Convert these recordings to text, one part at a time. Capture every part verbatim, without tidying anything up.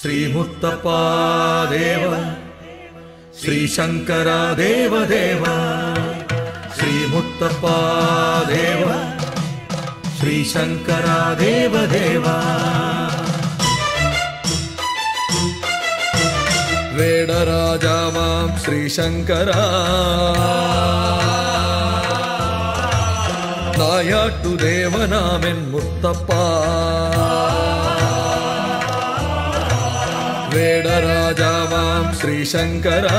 ശ്രീമുത്തപ്പാ ദേവ ശ്രീശങ്കരാ ദേവദേവ ശ്രീമുത്തപ്പാ ദേവ ശ്രീശങ്കരാ ദേവദേവ വേടരാജാവാം ശ്രീശങ്കരാ നായാട്ടുദേവനാമൻ മുത്തപ്പാ വേടരാജാവാം ശ്രീശങ്കരാ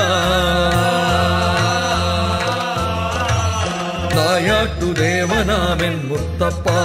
നായാട്ടുദേവനാമൻ മുത്തപ്പാ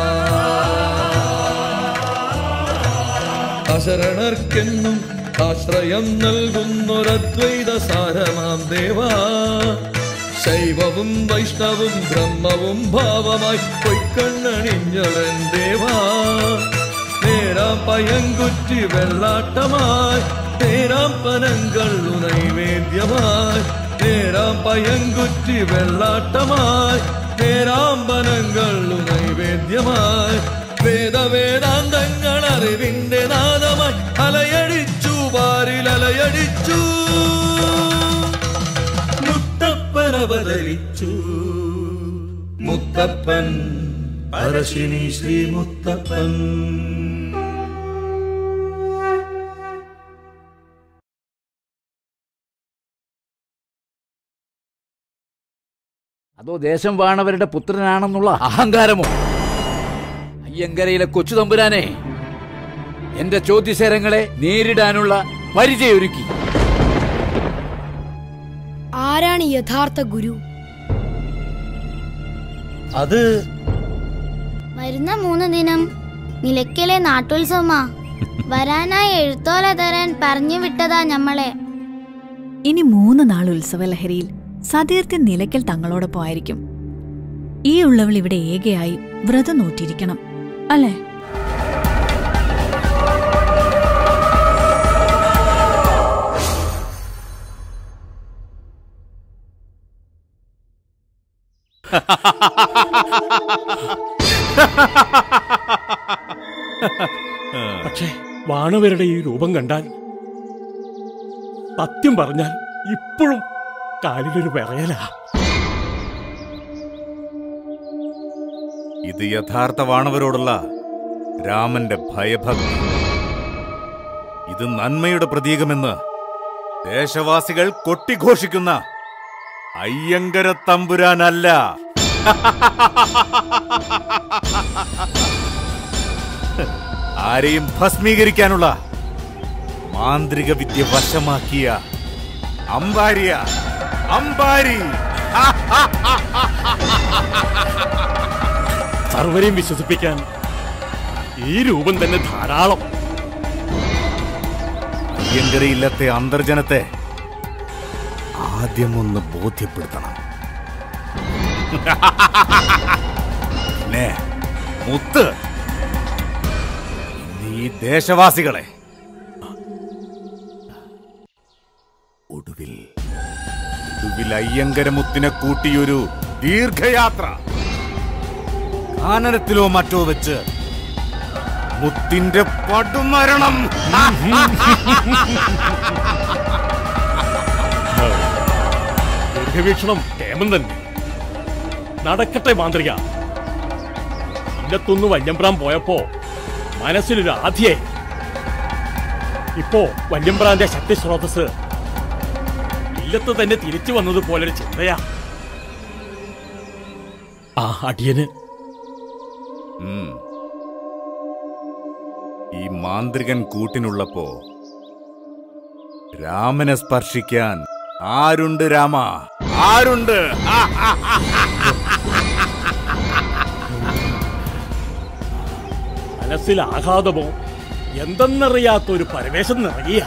അശരണർക്കെന്നും ആശ്രയം നൽകുന്നൊരദ്വൈത സാരമാം ദേവാ ശൈവവും വൈഷ്ണവും ബ്രഹ്മവും ഭാവമായി പൊയ്ക്കണ്ണണിഞ്ഞവൻ ദേവാ നേരാം പയങ്കുറ്റി വെള്ളാട്ടമായി നേരാം പനങ്കള്ളു നൈവേദ്യമായി നേരാം പയങ്കുറ്റി വെള്ളാട്ടമായി നേരാം പനങ്കള്ളു നൈവേദ്യമായി വേദവേദാന്തങ്ങൾ അറിവിന്റെ നാദമായി അലയടിച്ചു പാരിൽ അലയടിച്ചു മുത്തപ്പൻ അവതരിച്ചു മുത്തപ്പൻ പരശിനി ശ്രീ മുത്തപ്പൻ. അതോ ദേശം വാണവരുടെ പുത്രനാണെന്നുള്ള അഹങ്കാരമോ? അയ്യങ്കരയിലെ കൊച്ചു തമ്പുരാനെ എന്റെ ചോദ്യശരങ്ങളെ നേരിടാനുള്ള പരിചയൊരുക്കി. ആരാണ് യഥാർത്ഥ ഗുരു? അത് വരുന്ന മൂന്ന് ദിനം നിലയ്ക്കലെ നാട്ടുത്സവമാ. വരാനായി എഴുത്തോല തരാൻ പറഞ്ഞു വിട്ടതാ ഞമ്മളെ. ഇനി മൂന്ന് നാൾ ഉത്സവലഹരിയിൽ സതീർത്ഥ്യൻ നിലയ്ക്കൽ തങ്ങളോടൊപ്പം ആയിരിക്കും. ഈ ഉള്ളവൾ ഇവിടെ ഏകയായി വ്രതം നോറ്റിരിക്കണം അല്ലേ? പക്ഷേ വാണവരുടെ ഈ രൂപം കണ്ടാൽ സത്യം പറഞ്ഞാൽ ഇപ്പോഴും കാലിലൊരു വിറയലാ. ഇത് യഥാർത്ഥ വാണവരോടുള്ള രാമന്റെ ഭയഭക്തി. ഇത് നന്മയുടെ പ്രതീകമെന്ന് ദേശവാസികൾ കൊട്ടിഘോഷിക്കുന്ന അയ്യങ്കര തമ്പുരാനല്ല. ആരെയും ഭസ്മീകരിക്കാനുള്ള മാന്ത്രിക വിദ്യ വശമാക്കിയ അമ്പാരിയ അമ്പാരി. സർവരെയും വിശ്വസിപ്പിക്കാൻ ഈ രൂപം തന്നെ ധാരാളം. അയ്യങ്കരയില്ലത്തെ അന്തർജനത്തെ ആദ്യം ഒന്ന് ബോധ്യപ്പെടുത്തണം. പിന്നെ മുത്ത് ഈ ദേശവാസികളെ ഒടുവിൽ ഒടുവിൽ അയ്യങ്കരമുത്തിനെ കൂട്ടിയൊരു ദീർഘയാത്ര കാനനത്തിലോ മറ്റോ വെച്ച് മുത്തിന്റെ പടുമരണം. ദീർഘവീക്ഷണം കേമം തന്നെ. നടക്കട്ടെ മാന്ത്രിക. ഇല്ലത്തൊന്ന് വല്യമ്പ്രാൻ പോയപ്പോ മനസ്സിലൊരു ആധിയെ. ഇപ്പോ വല്യമ്പ്രാന്റെ ശക്തി സ്രോതസ് ഇല്ലത്ത് തന്നെ തിരിച്ചു വന്നതുപോലൊരു ചിന്തയാ ആ അടിയന്. ഈ മാന്ത്രികൻ കൂട്ടിനുള്ളപ്പോ രാമനെ സ്പർശിക്കാൻ ആരുണ്ട് രാമ? ആരുണ്ട്? മനസ്സിൽ ആഘാതമോ എന്തെന്നറിയാത്തൊരു പരവേശം നിറങ്ങിയ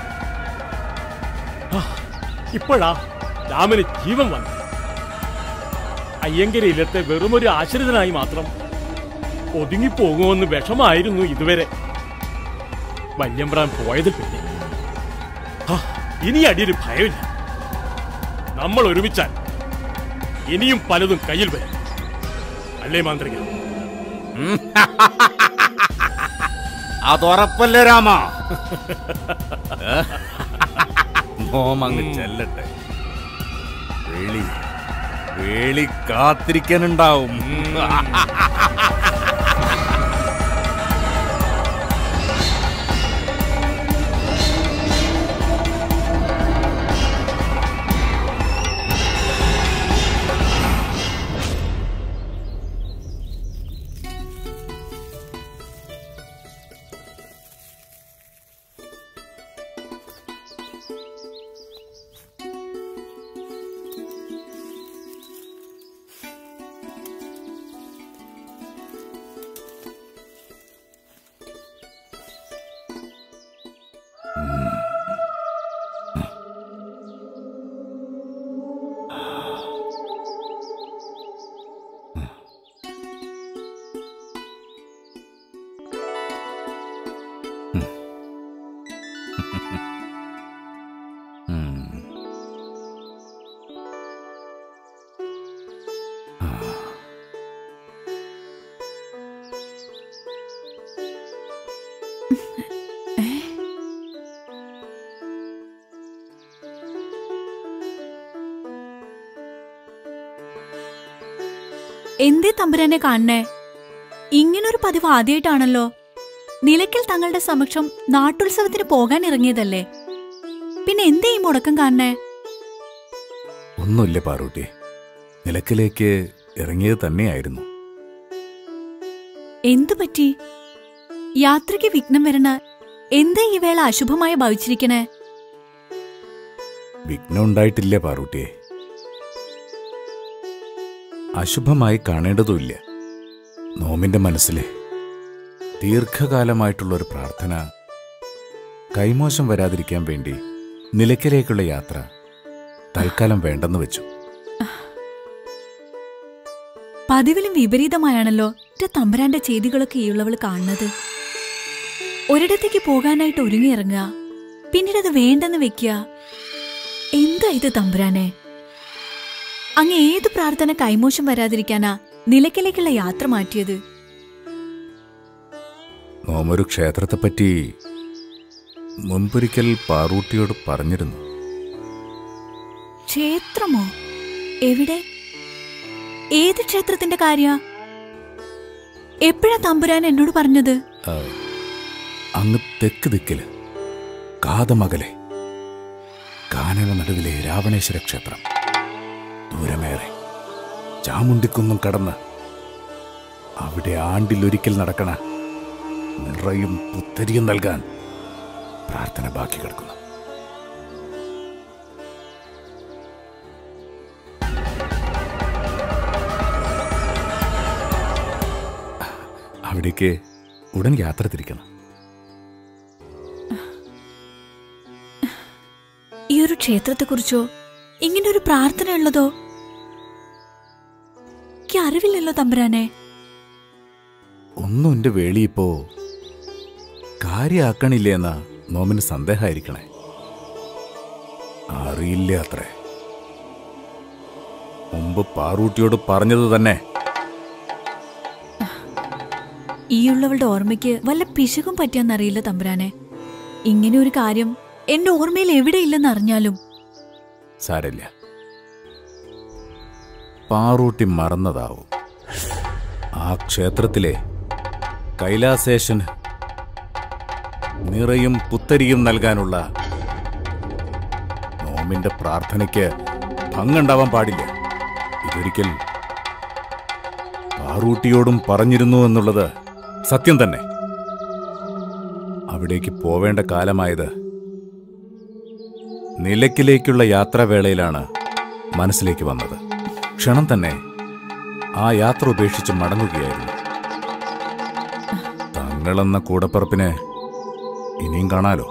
ഇപ്പോഴാ രാമന് ജീവൻ വന്നു. അയ്യങ്കരയിലത്തെ വെറുമൊരു ആശ്രിതനായി മാത്രം ഒതുങ്ങിപ്പോകുമെന്ന് വിഷമായിരുന്നു ഇതുവരെ. വല്യമ്പ്രാൻ പോയതിൽ പിന്നെ ഇനി അടിയൊരു ഭയമില്ല. നമ്മൾ ഒരുമിച്ചാൽ ഇനിയും പലതും കയ്യിൽ വരും. അല്ലേ മാന്ത്രിക? അതുറപ്പല്ലേ രാമ? നോമങ്ങ് ചെല്ലട്ടെ. വേളി വേളി കാത്തിരിക്കാനുണ്ടാവും. എന്തേ തമ്പുരാനെ കാണണേ? ഇങ്ങനൊരു പതിവ് ആദ്യമായിട്ടാണല്ലോ. നിലയ്ക്കൽ തങ്ങളുടെ സമക്ഷം നാട്ടുത്സവത്തിന് പോകാൻ ഇറങ്ങിയതല്ലേ, പിന്നെ എന്തേ ഈ മുടക്കം കാണണേ? ഒന്നുമില്ല പാറൂട്ടി, നിലയ്ക്കലേക്ക് ഇറങ്ങിയത് തന്നെയായിരുന്നു. എന്തു പറ്റി? യാത്രയ്ക്ക് വിഘ്നം വരണ എന്തേ ഈ വേള അശുഭമായി ഭവിച്ചിരിക്കണേ? വിഘ്നം ഉണ്ടായിട്ടില്ല പാറൂട്ടിയെ. അശുഭമായി കാണേണ്ടതുമില്ല. നോമിന്റെ മനസ്സിലെ ദീർഘകാലമായിട്ടുള്ളൊരു പ്രാർത്ഥന കൈമോശം വരാതിരിക്കാൻ വേണ്ടി നിലയ്ക്കലേക്കുള്ള യാത്ര തൽക്കാലം വേണ്ടെന്ന് വെച്ചു. പതിവിലും വിപരീതമായാണല്ലോ തമ്പുരാന്റെ ചെയ്തികളൊക്കെ ഈയുള്ളവൾ കാണുന്നത്. ഒരിടത്തേക്ക് പോകാനായിട്ട് ഒരുങ്ങിയിറങ്ങുക, പിന്നീട് അത് വേണ്ടെന്ന് വെക്കുക. എന്താ ഇത് തമ്പുരാനെ? അങ്ങ് ഏത് പ്രാർത്ഥന കൈമോശം വരാതിരിക്കാനാ നിലയ്ക്കലേക്കുള്ള യാത്ര മാറ്റിയത്? നോമൊരു ക്ഷേത്രത്തെപ്പറ്റി മുൻപൊരിക്കൽ പാറൂട്ടിയോട് പറഞ്ഞിരുന്നു. ക്ഷേത്രമോ? എവിടെ? ഏത് ക്ഷേത്രത്തിന്റെ കാര്യ? എപ്പോഴാ തമ്പുരാൻ എന്നോട് പറഞ്ഞത്? അങ്ങ് തെക്ക് ദിക്കില് കാതമകലെ കാനന നടുവിലെ രാവണേശ്വര ക്ഷേത്രം. ദൂരമേറെ ചാമുണ്ടിക്കുന്നും കടന്ന് അവിടെ ആണ്ടിലൊരിക്കൽ നടക്കണ നിറയും പുത്തരിയും നൽകാൻ പ്രാർത്ഥന ബാക്കി കിടക്കുന്നു. അവിടേക്ക് ഉടൻ യാത്ര തിരിക്കണം. ഈ ഒരു ക്ഷേത്രത്തെക്കുറിച്ചോ ഇങ്ങനൊരു പ്രാർത്ഥന ഉള്ളതോ എനിക്ക് അറിവില്ലല്ലോ തമ്പുരാനെ. ഒന്നും എന്റെ വേളി ഇപ്പോ കാര്യാക്കണില്ലേന്നാ നോമിന് സന്ദേഹമായിരിക്കണേ. അറിയില്ല അത്രേ. മുമ്പ് പാറൂട്ടിയോട് പറഞ്ഞത് തന്നെ. ഈയുള്ളവളുടെ ഓർമ്മയ്ക്ക് വല്ല പിശകും പറ്റിയെന്നറിയില്ല തമ്പുരാനെ. ഇങ്ങനെ ഒരു കാര്യം എന്റെ ഓർമ്മയിൽ എവിടെയില്ലെന്ന് അറിഞ്ഞാലും സാരല്ല, പാറൂട്ടി മറന്നതാവും. ആ ക്ഷേത്രത്തിലെ കൈലാസേശന് നിറയും പുത്തരിയും നൽകാനുള്ള നോമിന്റെ പ്രാർത്ഥനയ്ക്ക് ഭംഗുണ്ടാവാൻ പാടില്ല. ഇതൊരിക്കൽ പാറൂട്ടിയോടും പറഞ്ഞിരുന്നു എന്നുള്ളത് സത്യം തന്നെ. അവിടേക്ക് പോവേണ്ട കാലമായത് നിലയ്ക്കലേക്കുള്ള യാത്രാവേളയിലാണ് മനസ്സിലേക്ക് വന്നത്. ക്ഷണം തന്നെ ആ യാത്ര ഉപേക്ഷിച്ച് മടങ്ങുകയായിരുന്നു. തങ്ങളെന്ന കൂടപ്പറപ്പിനെ ഇനിയും കാണാലോ.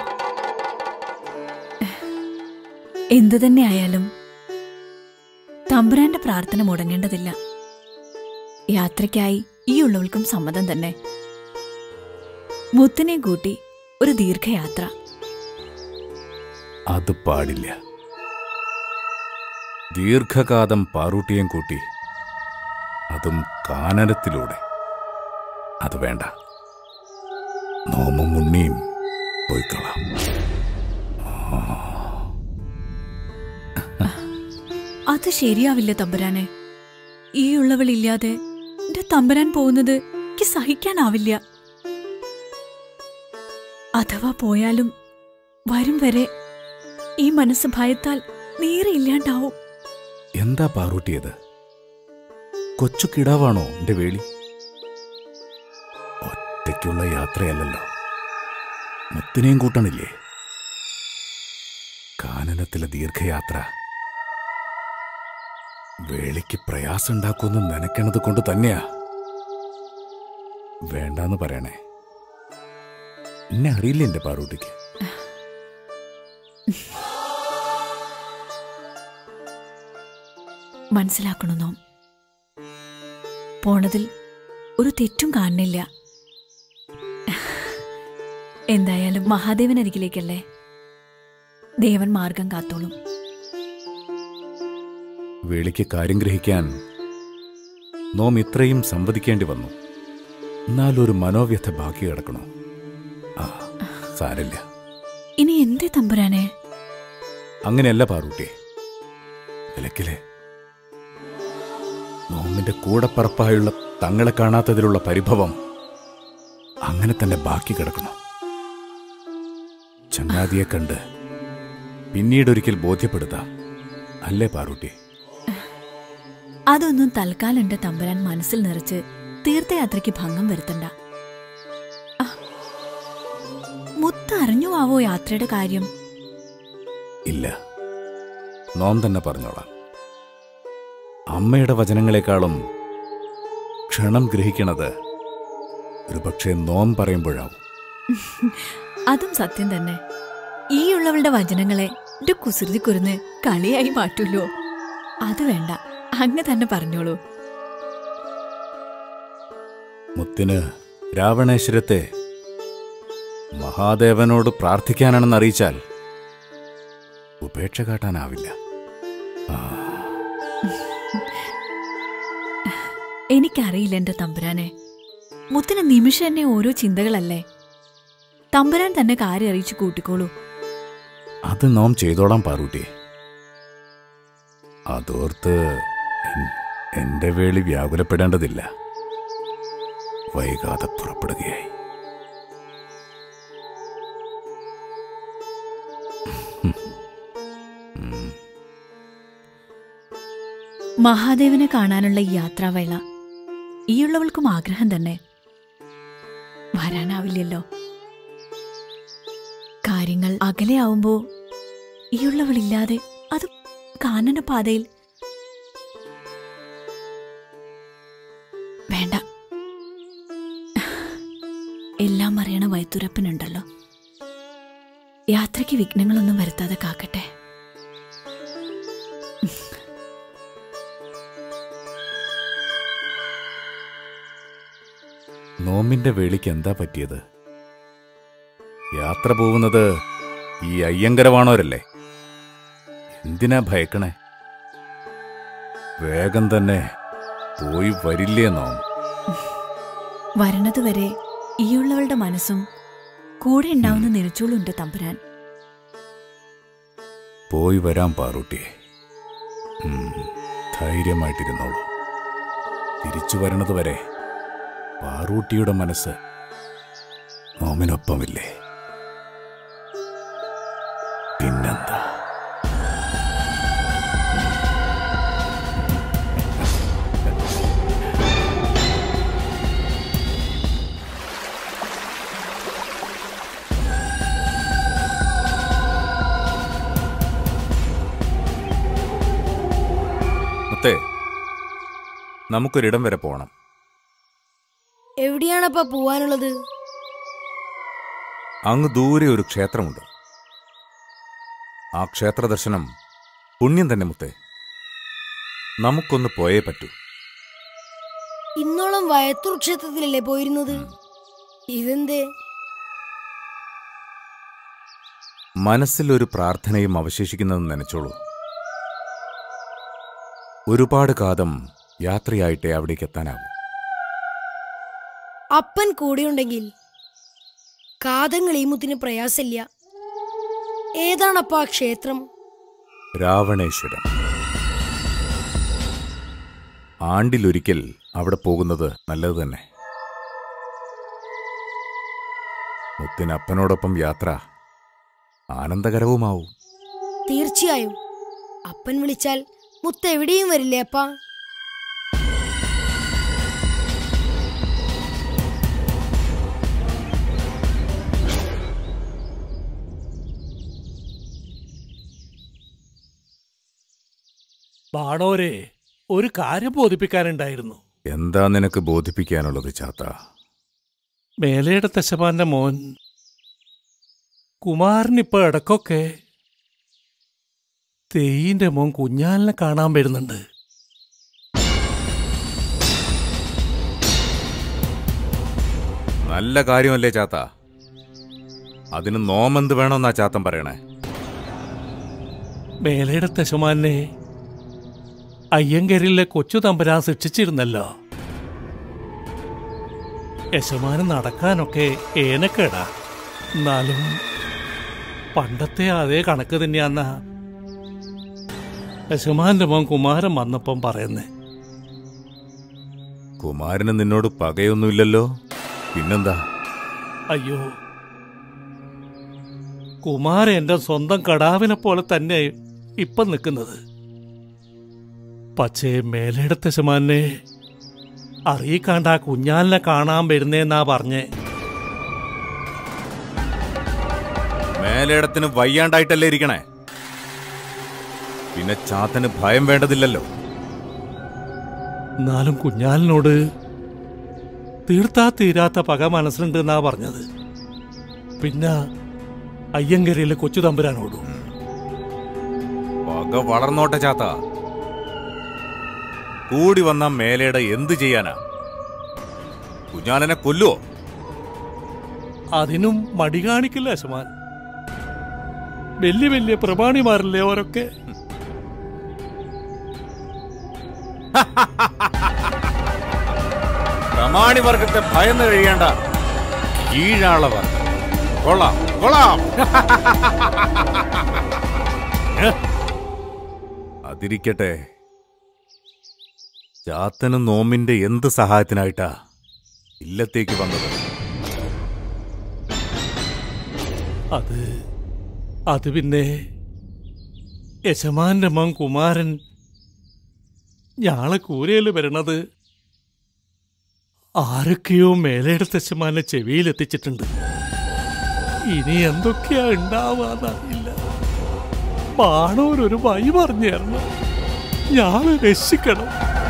എന്തു തന്നെ ആയാലും തമ്പുരാന്റെ പ്രാർത്ഥന മുടങ്ങേണ്ടതില്ല. യാത്രയ്ക്കായി ഈ ഉള്ളവൾക്കും സമ്മതം തന്നെ. മുത്തിനെ കൂട്ടി ഒരു ദീർഘയാത്ര. അത് പാടില്ല. ദീർഘകാലം പാറൂട്ടിയും കൂട്ടി, അതും കാനനത്തിലൂടെ. അത് വേണ്ട. നോമും ഉണ്ണിയും പോയിക്കളാം. അത് ശരിയാവില്ല തമ്പുരാനെ. ഈ ഉള്ളവളില്ലാതെ എന്റെ തമ്പുരാൻ പോകുന്നത് എനിക്ക് സഹിക്കാനാവില്ല. അഥവാ പോയാലും വരും വരെ ഈ മനസ്സ് ഭയത്താൽ നേരെ ഇല്ലാണ്ടാവും. എന്താ പാറൂട്ടിയത്? കൊച്ചു കിടാവാണോ എന്റെ വേളി? ഒറ്റയ്ക്കുള്ള യാത്രയല്ലല്ലോ, മുത്തിനെയും കൂട്ടണില്ലേ? കാനനത്തിലെ ദീർഘയാത്ര വേളിക്ക് പ്രയാസമുണ്ടാക്കുമെന്ന് നനയ്ക്കണത് കൊണ്ട് തന്നെയാ വേണ്ടാന്ന് പറയണേ. എന്നെ അറിയില്ല എന്റെ പാറൂട്ടിക്ക്. മനസ്സിലാക്കണമെന്നോ പോണതിൽ ഒരു തെറ്റും കാണുന്നില്ല. എന്തായാലും മഹാദേവൻ അരികിലേക്കല്ലേ, ദേവൻ മാർഗം കാത്തോളും. വേളിക്ക് കാര്യം ഗ്രഹിക്കാൻ നോം ഇത്രയും സംവദിക്കേണ്ടി വന്നു. എന്നാലൊരു മനോവ്യഥ ബാക്കി കിടക്കണോ? ആ സാരില്ല. ഇനി എന്തേ തമ്പുരാനെ? അങ്ങനെയല്ല പാറൂട്ടി. വിലക്കിലെ നോമിന്റെ കൂടപ്പറപ്പായുള്ള തങ്ങളെ കാണാത്തതിലുള്ള പരിഭവം അങ്ങനെ തന്നെ ബാക്കി കിടക്കണം. ചങ്ങാതിയെ കണ്ട് പിന്നീടൊരിക്കൽ ബോധ്യപ്പെടുത്താം, അല്ലേ പാറൂട്ടി? അതൊന്നും തൽക്കാലം എന്റെ തമ്പുരാൻ മനസ്സിൽ നിറച്ച് തീർത്ഥയാത്രയ്ക്ക് ഭംഗം വരുത്തണ്ട. മുത്ത് അറിഞ്ഞുവാവോ യാത്രയുടെ കാര്യം? ഇല്ല, നോം തന്നെ പറഞ്ഞോളാം. അമ്മയുടെ വചനങ്ങളെക്കാളും ക്ഷണം ഗ്രഹിക്കണത് ഒരുപക്ഷെ നോം പറയുമ്പോഴാവും. അതും സത്യം തന്നെ. ഈ ഉള്ളവളുടെ വചനങ്ങളെ എന്റെ കുസൃതി കുരുന്ന് കളിയായി മാറ്റൂല്ലോ. അത് വേണ്ട, അങ്ങ് തന്നെ പറഞ്ഞോളൂ. മുത്തിന് രാവണേശ്വരത്തെ മഹാദേവനോട് പ്രാർത്ഥിക്കാനാണെന്ന് അറിയിച്ചാൽ ഉപേക്ഷ കാട്ടാനാവില്ല. എനിക്കറിയില്ല എന്റെ തമ്പുരാനെ. മുത്തിന് നിമിഷം തന്നെ ഓരോ ചിന്തകളല്ലേ. തമ്പുരാൻ തന്നെ കാര്യം അറിയിച്ചു കൂട്ടിക്കോളൂ. അത് നോം ചെയ്തോളാം പാറൂട്ടി. അതോർത്ത് എന്റെ വേളി വ്യാകുലപ്പെടേണ്ടതില്ല. വൈകാതെ പുറപ്പെടുകയായി. മഹാദേവനെ കാണാനുള്ള ഈ യാത്രാവേള ഈയുള്ളവൾക്കും ആഗ്രഹം തന്നെ. വരാനാവില്ലല്ലോ. കാര്യങ്ങൾ അകലെയാവുമ്പോ ഈയുള്ളവളില്ലാതെ അത് കാനനപാതയിൽ വേണ്ട. എല്ലാം അറിയണ വൈത്തുരപ്പനുണ്ടല്ലോ. യാത്രയ്ക്ക് വിഘ്നങ്ങളൊന്നും വരുത്താതെ കാക്കട്ടെ. നോമിന്റെ വേളിക്ക് എന്താ പറ്റിയത്? യാത്ര പോകുന്നത് ഈ അയ്യങ്കരവാണോരല്ലേ? എന്തിനാ ഭയക്കണേ? വേഗം തന്നെ പോയി വരില്ലേ നോം? വരണതുവരെ ഈയുള്ളവളുടെ മനസ്സും കൂടെ ഉണ്ടാവുന്ന നിലച്ചോളുണ്ട് തമ്പുരാൻ. പോയി വരാം പാറൂട്ടിയെ. ധൈര്യമായിട്ടിരുന്നോളൂ. തിരിച്ചു വരണതുവരെ പാറൂട്ടിയുടെ മനസ്സ് നോമിനൊപ്പമില്ലേ? പിന്നെന്താ? മുത്തേ, നമുക്കൊരിടം വരെ പോകണം. എവിടെയാണപ്പാ പോവാനുള്ളത്? അങ്ങ് ദൂരെ ഒരു ക്ഷേത്രമുണ്ട്. ആ ക്ഷേത്ര ദർശനം പുണ്യം തന്നെ മുത്തേ. നമുക്കൊന്ന് പോയേ പറ്റൂ. ഇന്നോളം വയത്തൂർ ക്ഷേത്രത്തിലല്ലേ പോയിരുന്നത്? ഇതെന്തേ? മനസ്സിലൊരു പ്രാർത്ഥനയും അവശേഷിക്കുന്നതെന്ന് നനച്ചോളൂ. ഒരുപാട് കാലം യാത്രയായിട്ടേ അവിടേക്ക് എത്താനാവും. അപ്പൻ കൂടെയുണ്ടെങ്കിൽ കാതങ്ങളീമുത്തിന് പ്രയാസമില്ല. ഏതാണപ്പാ ആ ക്ഷേത്രം? രാവണേശ്വരം. ആണ്ടിലൊരിക്കൽ അവിടെ പോകുന്നത് നല്ലത് തന്നെ. മുത്തിനപ്പനോടൊപ്പം യാത്ര ആനന്ദകരവുമാവും. തീർച്ചയായും. അപ്പൻ വിളിച്ചാൽ മുത്ത് എവിടെയും വരില്ലേ അപ്പാ? ബാണോരെ, ഒരു കാര്യം ബോധിപ്പിക്കാനുണ്ടായിരുന്നു. എന്താ നിനക്ക് ബോധിപ്പിക്കാനുള്ളത് ചാത്ത? മേലയുടെ ദശമാന്റെ മോൻ കുമാരനിപ്പോ ഇടക്കൊക്കെ തെയ്യിന്റെ മോൻ കുഞ്ഞാലിനെ കാണാൻ വരുന്നുണ്ട്. നല്ല കാര്യമല്ലേ ചാത്ത? അതിന് നോമെന്ത് വേണമെന്നാ ചാത്തൻ പറയണേ? മേലയുടെ ദശമാനെ അയ്യങ്കരിലെ കൊച്ചു തമ്പുരാൻ ശിക്ഷിച്ചിരുന്നല്ലോ. യശമാനം നടക്കാനൊക്കെ ഏനക്കേടാ. എന്നാലും പണ്ടത്തെ അതേ കണക്ക് തന്നെയാന്ന യശമാന്റെ മോൻ കുമാരൻ വന്നപ്പം പറയുന്നേ. കുമാരന് നിന്നോട് പകയൊന്നുമില്ലല്ലോ, പിന്നെന്താ? അയ്യോ, കുമാരൻ എന്റെ സ്വന്തം കടാവിനെ പോലെ തന്നെ ഇപ്പം നിൽക്കുന്നത്. പക്ഷേ മേലെടുത്ത ശമാനെ അറിയിക്കാണ്ട് ആ കുഞ്ഞാലിനെ കാണാൻ വരുന്നേന്നാ പറഞ്ഞേ. മേലേടത്തിന് വയ്യാണ്ടായിട്ടല്ലേ ഇരിക്കണേ? പിന്നെ ചാത്തന് ഭയം വേണ്ടതില്ലല്ലോ. എന്നാലും കുഞ്ഞാലിനോട് തീർത്താ തീരാത്ത പക മനസ്സിലുണ്ട് എന്നാ പറഞ്ഞത്. പിന്നെ അയ്യങ്കരിയിലെ കൊച്ചു തമ്പുരാനോടും. പക വളർന്നോട്ടെ ചാത്ത. കൂടി വന്ന മേലേട എന്ത് ചെയ്യാനാ? കുഞ്ഞാലിനെ കൊല്ലുവോ? അതിനും മടി കാണിക്കില്ല യശമാൻ. വലിയ വലിയ പ്രമാണിമാരല്ലേ ഓരൊക്കെ. പ്രമാണി വർഗത്തെ ഭയന്ന് കഴിയേണ്ട കീഴാള വർഗം. കൊള്ളാം കൊള്ളാം. അതിരിക്കട്ടെ, ചാത്തനും നോമിന്റെ എന്ത് സഹായത്തിനായിട്ടാ ഇല്ലത്തേക്ക് വന്നത്? അത് അത് പിന്നെ യശമാന്റെ മോൻ കുമാരൻ ഞാളെ കൂരയില് വരണത് ആരൊക്കെയോ മേലെടുത്ത യശമാനെ ചെവിയിലെത്തിച്ചിട്ടുണ്ട്. ഇനി എന്തൊക്കെയാ ഉണ്ടാവാന്നറിയില്ല. പാണോരൊരു വഴി പറഞ്ഞു തരണം. ഞാളെ രക്ഷിക്കണം.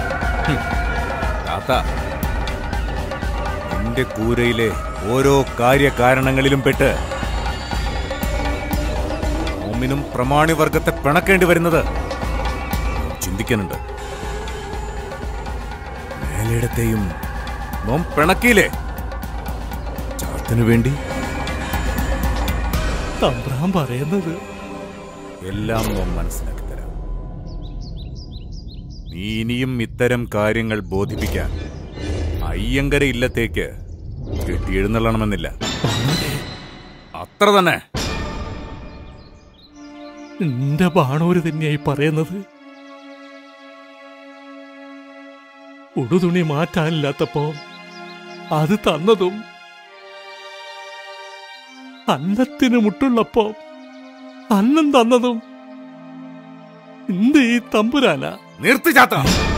നിന്റെ കൂരയിലെ ഓരോ കാര്യകാരണങ്ങളിലും പെട്ട് നോമിനും പ്രമാണി വർഗത്തെ പിണക്കേണ്ടി വരുന്നത് ചിന്തിക്കാനുണ്ട്. മേലെടത്തെയും നോം പിണക്കിയില്ലേ ചാത്തനു വേണ്ടി? തമ്പ്രാൻ പറയുന്നത് എല്ലാം നോം മനസ്സിലാക്കി തരാം. നീ ഇനിയും ഇത്തരം കാര്യങ്ങൾ ബോധിപ്പിക്കാൻ അയ്യങ്കര ഇല്ലത്തേക്ക് കെട്ടിയെഴുന്നള്ളണമെന്നില്ല. അത്ര തന്നെ. എന്റെ ബാണൂര് തന്നെയായി പറയുന്നത്. ഉടുതുണി മാറ്റാനില്ലാത്തപ്പോ അത് തന്നതും, അന്നത്തിന് മുട്ടുള്ളപ്പോ അന്നം തന്നതും എന്ത് ഈ തമ്പുരാനാ? നിർത്തി ചാത്ത.